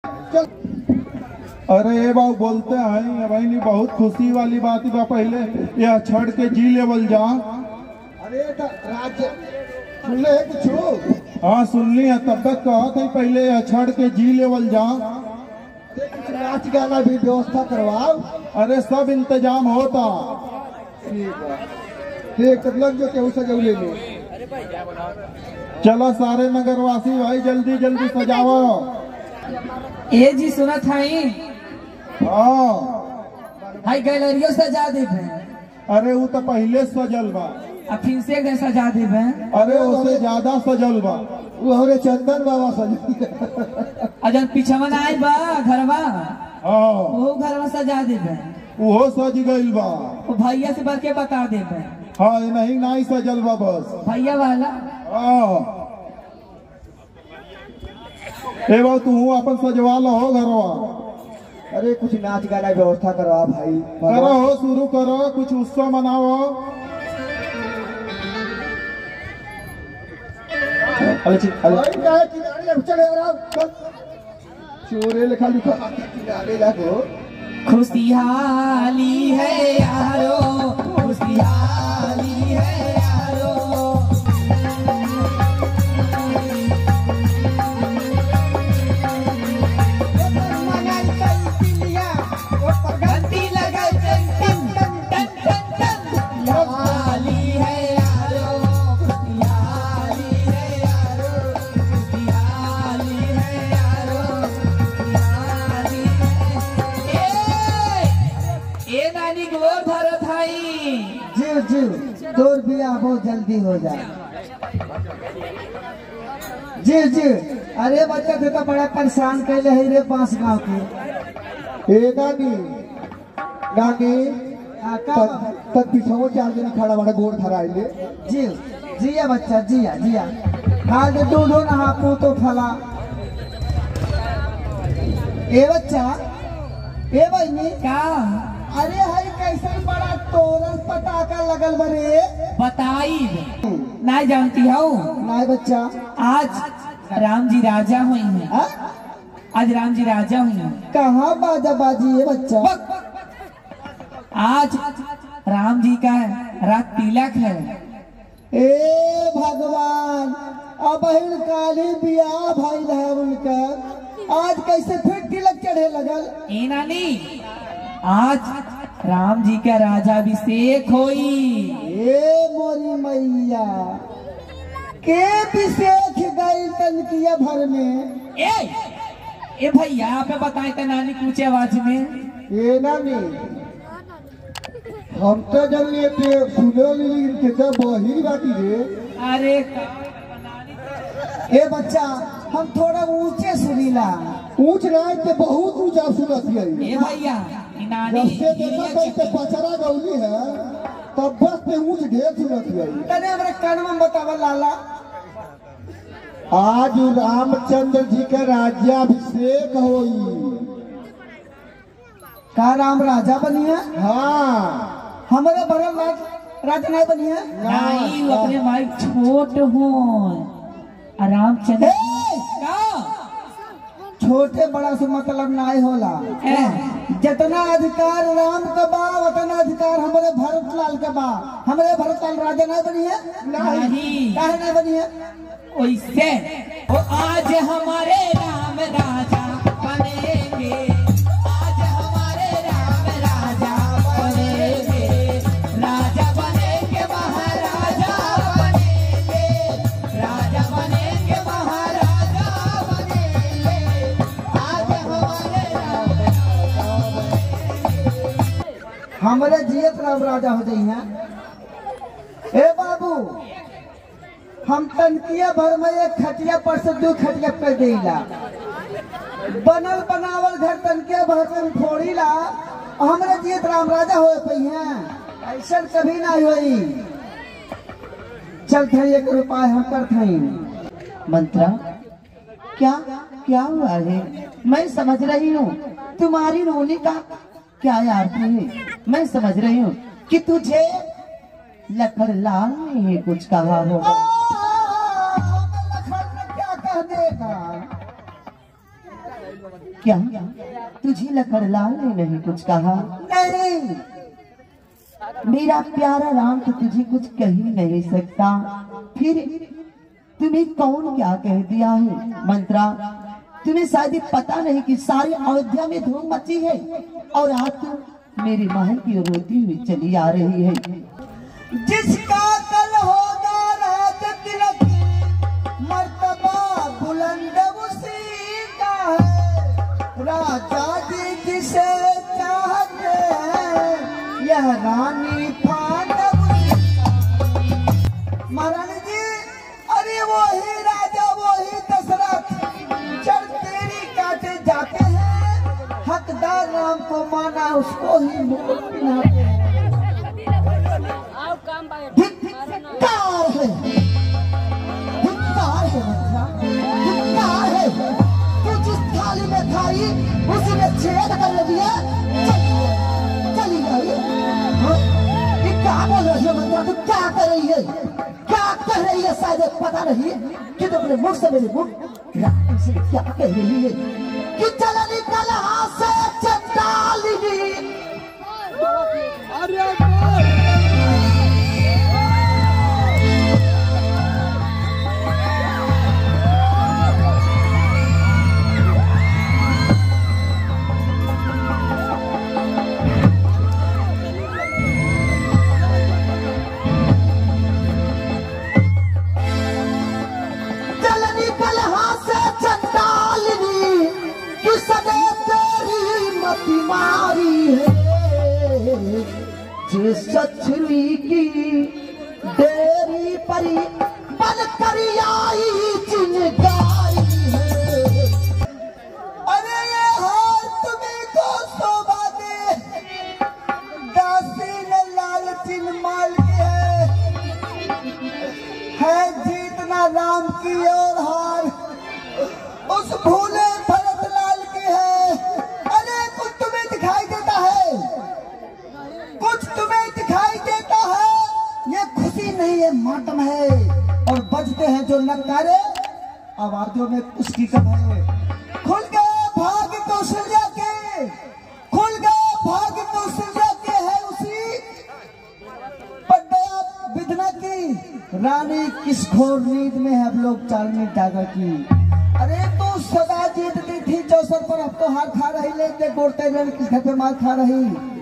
अरे ये बाबू बोलते हैं भाई नहीं बहुत खुशी वाली बात बा पहले यह छड़ के जी लेवल जा। अरे राज्य सुन ले कुछ। हाँ सुन ली है तब तक कहा था पहले यह छड़ के जी लेवल जा। कुछ नाच गाना भी व्यवस्था करवाओ। अरे सब इंतजाम होता। ठीक है लग जो केहू सजाऊ ले लो। चलो सारे नगरवासी भाई जल्दी जल्दी सजाओ। ये जी सुना था हाँ हाई गैलरियो सजा दे। अरे वो तो पहले सजल बा अब फिर से गए सजा दे। अरे उससे ज्यादा सजल बा। वो हमारे चंदन बाबा सजा। अजन पिछवन आए बा घरवा हाँ वो घरवा सजा दे। वो सज गइल बा। वो भैया से बढ़ के बता दे। हाँ नहीं सजल बा बस भैया वाला। हाँ ए बाबू तू अपन सजवा लो घरवा। अरे कुछ नाच गाना व्यवस्था करवा भाई। करो हो शुरू करो कुछ उत्सव मनाओ। चोरे लिखा लिखा किनारे जाको। खुशहाली है यारो खुशहाली है यारो। तोर बिया बहुत जल्दी हो जाए। जी जी अरे बच्चा तो बड़ा परेशान कैले है रे पांच गांव के। ए नानी नानी तब पीछे चार दिन खड़ा बड़ा गोड़ धराइले। जी जिया बच्चा जिया जिया हाल दे दूधो नहा पू तो फला। ए बच्चा ए बहनी क्या अरे हई कैसे बड़ा तोरन पटाखा लगल बरे। बताई नहीं जानती हो नहीं बच्चा। आज राम जी राजा हुई हैं। आज राम जी राजा हुई हैं। कहाँ बाजा बाजी है बच्चा। आज राम जी का रात तिलक है। ए भगवान अब काली बियाह भाई है उनका आज कैसे फिर तिलक चढ़े लगल। ए नानी आज राम जी का राजाभिषेक होई। ए मोरी मैया के अभिषेक गई तनकिया भर में। ए भैया आप बताए थे नानी ऊंचे आवाज में। ए नानी हम तो जब सुनो लेकिन बही बाटी रे। अरे ए बच्चा हम थोड़ा ऊंचे सुनीला। ऊंच ना के बहुत ऊंचा सुनत है। ए भैया जब से देखा कहीं पे पचरा गौली है तब बस पे ऊंच ढेर सुनत है। तने हमरा कान में बतावा लाला। आज रामचंद्र जी का राज्याभिषेक होई। का राम राजा बनी है। हाँ हमारे भरम राजा नहीं बनी है। नहीं वो अपने भाई छोट हो रामचंद्र छोटे बड़ा से मतलब नहीं होला। जितना अधिकार राम का बा उतना अधिकार हमारे भरत लाल का बा। हमारे भरत लाल राजा नहीं बनी है। नहीं काहे नहीं बनी है। वैसे वो आज हमारे राम राजा बनेंगे। आज हमारे राम राजा बनेंगे। राजा बनेंगे महाराजा बनेंगे। राजा बनेंगे महाराजा बनेंगे। आज हमारे राम हमारे जियत राम राजा हो जाई हैं। ए बाबू हम तनकिया भर में एक खटिया पर से दो खटिया कर देला। बनल बनावल घर तनकिया भर से फोड़ी ला। हमारे जियत राम राजा हो पई हैं। ऐसा कभी नहीं हुई। चल थे एक उपाय हम कर थे। मंत्रा क्या क्या हुआ है। मैं समझ रही हूँ तुम्हारी रोने का क्या अर्थ है। मैं समझ रही हूँ कि तुझे लखनलाल ने कुछ कहा होगा। क्या कह देगा। क्या तुझे लकड़लाल ने नहीं कुछ कहा? नहीं, मेरा प्यारा राम तो तुझे कुछ कह ही नहीं सकता, फिर तुम्हें कौन क्या कह दिया है? मंत्रा, तुम्हें शायद ये पता नहीं कि सारी अयोध्या में धूम मची है और आज तुम मेरे महल की ओर रोती हुई चली आ रही है। जिसका कल होगा राज तिलक, मर्तबा बुलंद उसी का है। राजा जी जिसे चाहते हैं, यह रानी पांडव महारानी जी। अरे वही राजा वही दशरथ जब तेरी काटे जाते हैं, हकदार राम को माना उसको ही मुकुट पहनाते हैं। धिक्कार है, धिक्कार है मंत्रा, धिक्कार है। तू जिस थाली में खाई उसी में छेद कर दिया, चली गई। ये क्या बोल रही है मंत्रा? तू क्या कर रही है? क्या कह रही है? शायद पता नहीं कि तुम अपने मुख से मेरे मुख क्या कह रही है कि चल निकल हाथ से चंडालिनी। सचली की डेरी परी बन कर आई चिंगारी है। अरे ये हार तुम्हें को शोभा दे, दासी ने लाल चिन्ह माल के है जीतना राम की और हार उस भूले भरत लाल की है। अरे कुछ तुम्हें दिखाई देता है, कुछ तुम्हें दिखाई देता है। ये खुशी नहीं है, मातम है। और बजते हैं जो नगारे, आवाजों में उसकी कम है। खुल गए भाग कौशल्या के, खुल गए भाग कौशल्या के है उसी पड्डया विधना की। रानी किस घोर नींद में है, अब लोग चालनी डागा की। अरे तू सदा जीतती थी चौसर पर, अब तो हार खा रही। ले गोड़ते किस घर पे मार खा रही।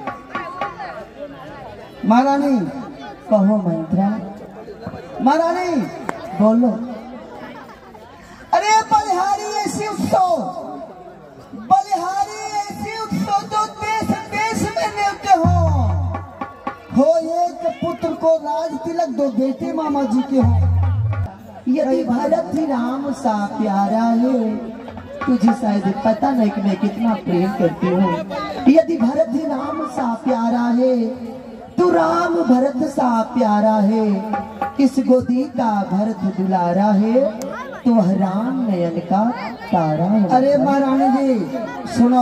महारानी कहो मंत्रा, महारानी बोलो। अरे बलिहारी ऐसी उत्सव, बलिहारी ऐसी उत्सव जो देश देश में नेवते हो एक पुत्र को राज तिलक, दो बेटे मामा जी के हो। यदि भरत ही राम सा प्यारा है, तुझे शायद पता नहीं कि मैं कितना प्रेम करती हूँ। यदि भरत ही राम सा प्यारा है, तू राम भरत सा प्यारा है। किस गोदी का भरत दुलारा है, तू राम नयन का तारा है। अरे महारानी जी सुनो,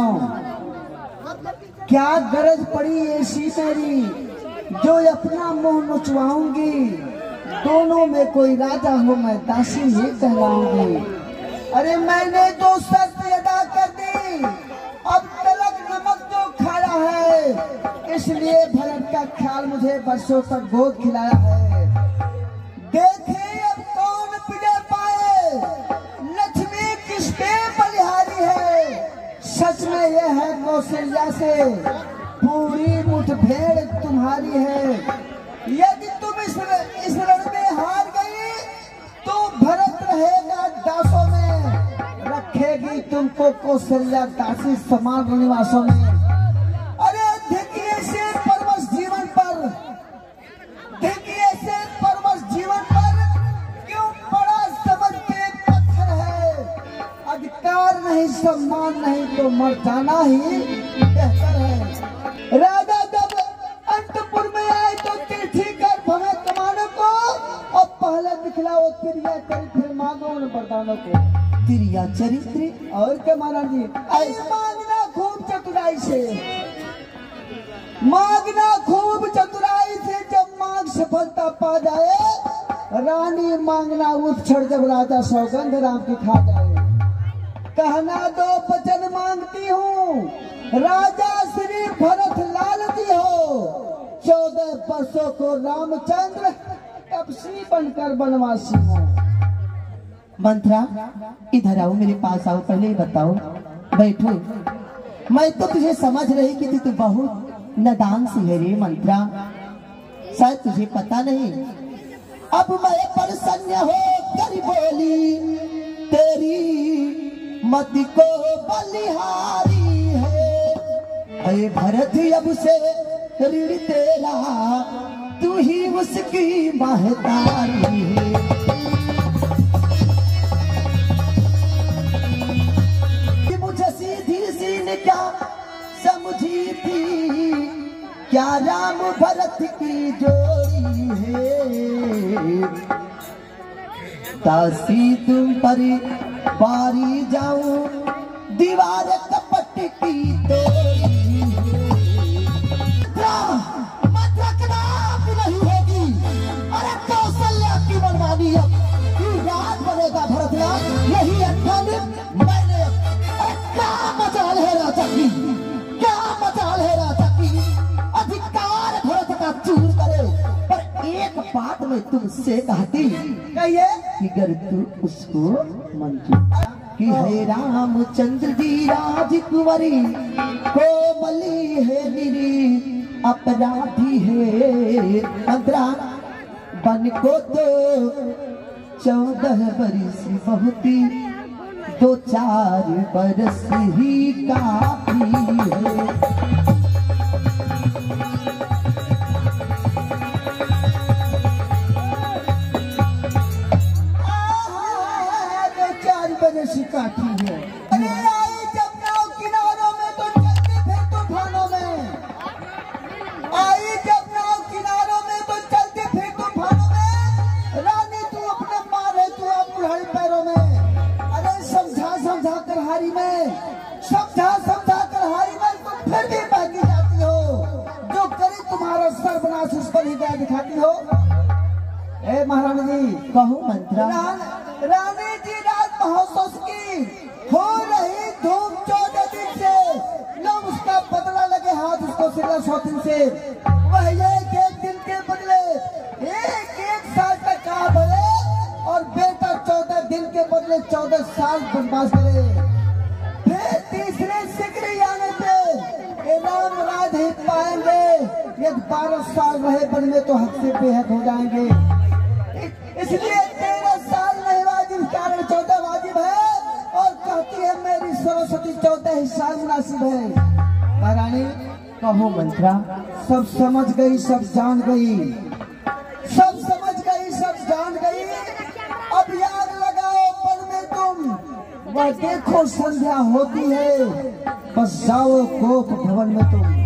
क्या गरज पड़ी ऐसी मेरी जो अपना मुंह नुचवाऊंगी। दोनों में कोई राजा हो मैं दासी ही कहलाऊंगी। अरे मैंने तो शर्त अदा कर दी, अब तलक नमक जो खाया है, इसलिए भरत का ख्याल मुझे बरसों तक गोद खिलाया है। देखे अब कौन पिटे पाए, लक्ष्मी किस पे बलिहारी है। सच में यह है कौशल्या से पूरी मुठभेड़ तुम्हारी है। यदि तुम इस रण में हार गई तो भरत रहेगा दासों में, रखेगी तुमको कौशल्या दासी समान निवासों में। अरे धिकिए से परमस जीवन पर, धिकिए से परमस जीवन पर क्यों बड़ा समझते पत्थर है। अधिकार नहीं सम्मान नहीं तो मर जाना ही बेहतर है। राजा जब अंतपुर में आए तो चिट्ठी कर भवे कमाने को, और पहले दिखलाओ तिरिया चरित्र, फिर मांगो उन वरदानों को। तिरिया चरित्र और क्या महाराज जी, मांगना खूब चतुराई से, मांगना खूब चतुराई से। जब मांग सफलता पा जाए, रानी मांगना उस क्षण जब राजा सौगंध राम की खा जाए। कहना दो वचन मांगती हूँ। राजा श्री भरत लाल जी हो, 14 वर्षों को रामचंद्र कपसी बनकर बनवासी हो। मंत्रा इधर आओ, मेरे पास आओ, पहले ही बताओ। बैठो। मैं तो तुझे समझ रही कि तू बहुत नादान सी है रे मंत्रा, शायद तुझे पता नहीं। अब मैं प्रसन्न हो कर बोली, तेरी मत को बलिहारी है। अरे भरत अब से ऋण तेरा, तू ही उसकी महतारी है। क्या समझी थी, क्या राम भरत की जोड़ी है। तासी तुम पर पारी जाऊं, दीवार कपट की तोड़ी नहीं होगी। अरे कौशल्या की मनमानी अब राज बनेगा भरतलाल, यही अध्ययन मैंने। क्या मजाल है राजा की, क्या मजाल है राजा की, अधिकार भरत का चूर करे। पर एक बात मैं तुमसे कहती, कहिए कि अगर तू उसको मंजूर कि है रामचंद्र जी राजकुंवरी, कोमली है मेरी अपराधी है। मंत्रा बन को तो 14 बरस बहुती, 2-4 बरस ही काफी है। 2-4 बरस ही काफी है। अरे आई जब नाव किनारों में तो चलती फिर तूफानों में, आई जब नाव किनारों में तो चलती फिर तूफानों में। रानी तू अपने मारे तू आप बुढ़ाई पैरों में। समझा कर हारी में, समझा कर हारी में तुम फिर भी भागी जाती हो। जो करे तुम्हारा सर्वनाश उस पर ही दया दिखाती हो। ए महारानी जी, कहो मंत्रा। रानी जी रात महोत्सव की हो रही धूम 14 दिन से, लोग उसका बदला लगे हाथ उसको 16 दिन से। वह एक दिन के बदले एक साल तक कहा भरे, और बेटा 14 दिन के बदले 14 साल बनवास करे। फिर तीसरे सिकरी आने पे राम राज ही पाएंगे। यदि 12 साल रहे वन में तो हद से बेहद हो जाएंगे। इसलिए 13 साल नहीं वाजिब, कारण 14 वाजिब है। और कहती है मेरी सरस्वती 14 ही साल मुनासिब है। महारानी कहो मंत्रा। सब समझ गई, सब जान गई, सब समझ गई, सब जान गई। अब याद लगाओ पल में तुम, वह देखो संध्या होती है, बस जाओ गोप भवन में तुम।